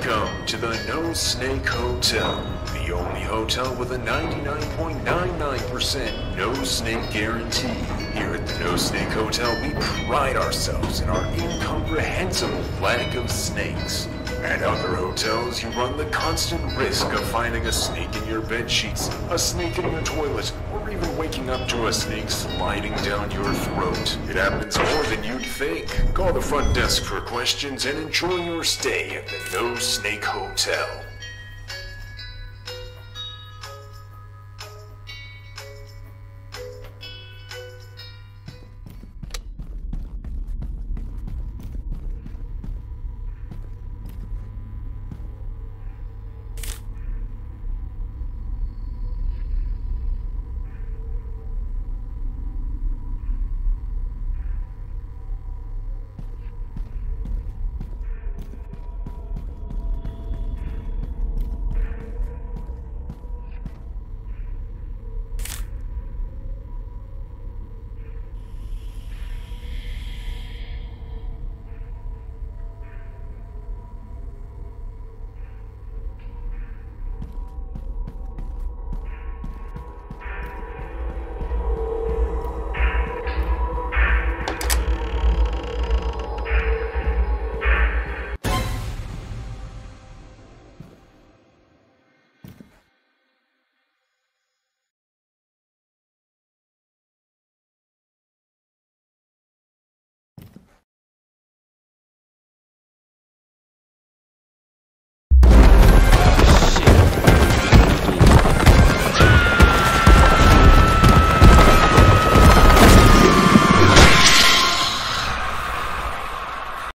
Welcome to the No Snake Hotel, the only hotel with a 99.99% no snake guarantee. Here at the No Snake Hotel, we pride ourselves in our incomprehensible lack of snakes. At other hotels, you run the constant risk of finding a snake in your bed sheets, a snake in your toilet, or even waking up to a snake sliding down your throat. It happens more than you'd think. Call the front desk for questions and enjoy your stay at the No Snake Hotel.